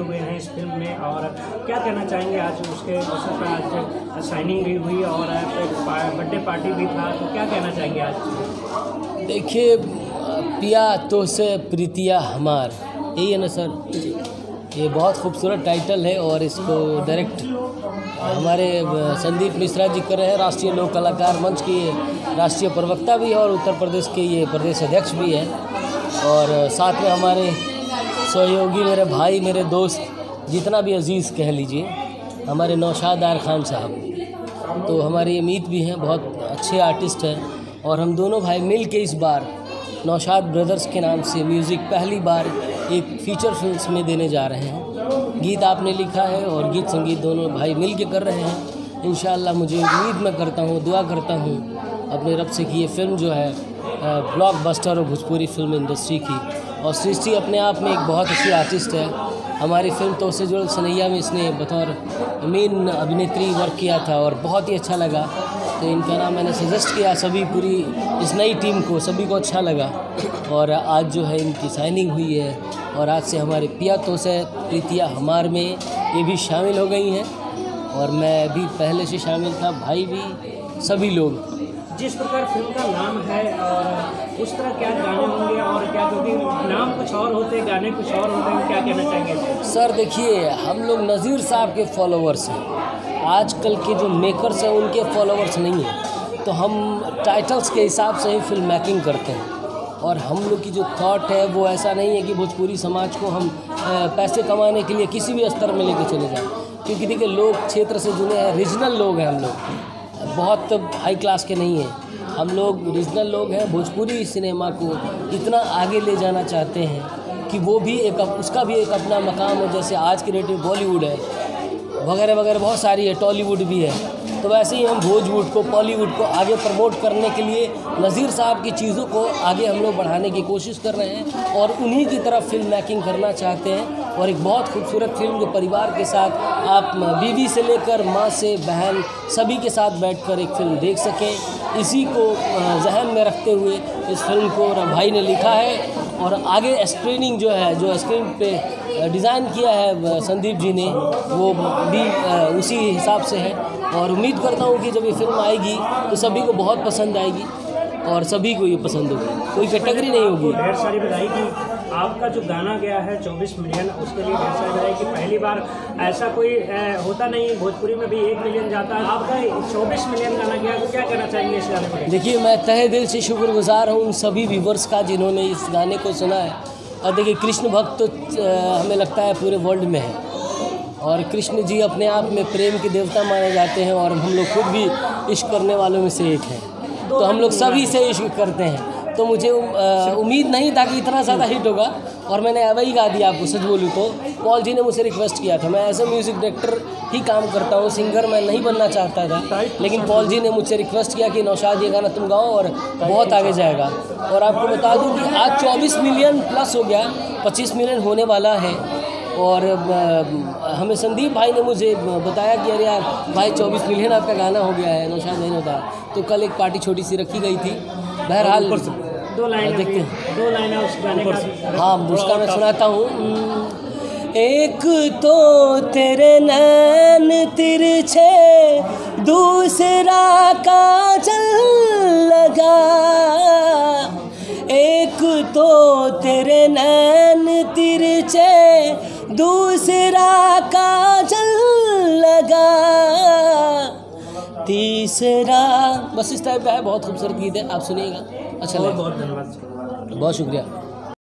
हुए हैं इस फिल्म में, और क्या कहना चाहेंगे? आज उसके अवसर पर आज साइनिंग भी हुई और बर्थडे पार्टी भी था, तो क्या कहना चाहेंगे आज? देखिए, पिया तो से प्रीतिया हमार, यही है ना सर? ये बहुत खूबसूरत टाइटल है और इसको डायरेक्ट हमारे संदीप मिश्रा जी कर रहे हैं। राष्ट्रीय लोक कलाकार मंच के राष्ट्रीय प्रवक्ता भी है और उत्तर प्रदेश के ये प्रदेश अध्यक्ष भी हैं, और साथ में हमारे सहयोगी, मेरे भाई, मेरे दोस्त, जितना भी अजीज़ कह लीजिए, हमारे नौशाद आर खान साहब, तो हमारे अमित भी हैं, बहुत अच्छे आर्टिस्ट हैं। और हम दोनों भाई मिल के इस बार नौशाद ब्रदर्स के नाम से म्यूज़िक पहली बार एक फीचर फिल्म में देने जा रहे हैं। गीत आपने लिखा है और गीत संगीत दोनों भाई मिल के कर रहे हैं। इंशाअल्लाह मुझे उम्मीद मैं करता हूँ, दुआ करता हूँ अपने रब से कि ये फिल्म जो है ब्लॉकबस्टर और भोजपुरी फिल्म इंडस्ट्री की, और सृष्टि अपने आप में एक बहुत अच्छी आर्टिस्ट है। हमारी फिल्म तो उससे जुड़ल सनैया में इसने बतौर मेन अभिनेत्री वर्क किया था और बहुत ही अच्छा लगा, तो इनका नाम मैंने सजेस्ट किया सभी पूरी इस नई टीम को, सभी को अच्छा लगा। और आज जो है इनकी साइनिंग हुई है और आज से हमारे पिया तो से प्रीतिया हमार में ये भी शामिल हो गई हैं, और मैं भी पहले से शामिल था, भाई भी, सभी लोग। जिस प्रकार फिल्म का नाम है और उस तरह क्या गाने होंगे और क्या, क्योंकि नाम कुछ और होते हैं, गाने कुछ और होते हैं, क्या कहना चाहेंगे? सर देखिए, हम लोग नज़ीर साहब के फॉलोवर्स हैं, आजकल के जो मेकर्स हैं उनके फॉलोवर्स नहीं हैं, तो हम टाइटल्स के हिसाब से ही फिल्म मेकिंग करते हैं। और हम लोग की जो थॉट है वो ऐसा नहीं है कि भोजपुरी समाज को हम पैसे कमाने के लिए किसी भी स्तर में लेके चले जाएं, क्योंकि देखिए लोग क्षेत्र से जुड़े हैं, रीजनल लोग हैं हम लोग, बहुत हाई क्लास के नहीं हैं, हम लोग रीजनल लोग हैं। भोजपुरी सिनेमा को इतना आगे ले जाना चाहते हैं कि वो भी एक, उसका भी एक अपना मकाम हो, जैसे आज की डेट में बॉलीवुड है वगैरह वगैरह बहुत सारी है, टॉलीवुड भी है, तो वैसे ही हम भोजपुर को, बॉलीवुड को आगे प्रमोट करने के लिए नज़ीर साहब की चीज़ों को आगे हम लोग बढ़ाने की कोशिश कर रहे हैं और उन्हीं की तरफ फिल्म मेकिंग करना चाहते हैं। और एक बहुत खूबसूरत फिल्म जो परिवार के साथ, आप बीवी से लेकर माँ से बहन सभी के साथ बैठकर एक फिल्म देख सकें, इसी को जहन में रखते हुए इस फिल्म को भाई ने लिखा है। और आगे स्क्रीनिंग जो है, जो स्क्रीन पे डिज़ाइन किया है संदीप जी ने, वो भी उसी हिसाब से है। और उम्मीद करता हूँ कि जब ये फिल्म आएगी तो सभी को बहुत पसंद आएगी और सभी को ये पसंद होगी, कोई कैटेगरी नहीं होगी। ढेर सारी बधाई की आपका जो गाना गया है 24 मिलियन, उसके लिए ढेर सारी बधाई की। पहली बार ऐसा कोई होता नहीं, भोजपुरी में भी 1 मिलियन जाता है, आपका 24 मिलियन गाना गया, तो क्या कहना चाहेंगे इस गाने पर? देखिए, मैं तहे दिल से शुक्रगुजार हूँ उन सभी व्यूवर्स का जिन्होंने इस गाने को सुना है। और देखिए, कृष्ण भक्त तो हमें लगता है पूरे वर्ल्ड में है, और कृष्ण जी अपने आप में प्रेम के देवता माने जाते हैं, और हम लोग खुद भी इश्क करने वालों में से एक हैं, तो हम लोग सभी से इश्क करते हैं। तो मुझे उम्मीद नहीं था कि इतना ज़्यादा हिट होगा, और मैंने वही गा दिया। आपको सच बोलूँ तो पॉल जी ने मुझसे रिक्वेस्ट किया था, मैं एज ए म्यूज़िक डायरेक्टर ही काम करता हूँ, सिंगर मैं नहीं बनना चाहता था, लेकिन पॉल जी ने मुझसे रिक्वेस्ट किया कि नौशाद ये गाना तुम गाओ और बहुत आगे जाएगा। और आपको बता दूँ कि आज 24 मिलियन प्लस हो गया, 25 मिलियन होने वाला है। और हमें संदीप भाई ने मुझे बताया कि अरे यार भाई 24 मिलियन आपका गाना हो गया है, नौशाद नहीं होता। तो कल एक पार्टी छोटी सी रखी गई थी, बहरहाल 2 लाइन देखते हैं, 2 लाइन उस गाने का। हाँ, उसका मैं सुनाता हूँ। एक तो तेरे नैन तिरछे, दूसरा काजल लगा, एक तो तेरे नैन तिरछे, दूसरा काजल लगा, तीसरा, बस इस टाइप का है। बहुत खूबसूरत गीत है, आप सुनिएगा, अच्छा लगा। बहुत धन्यवाद, बहुत शुक्रिया।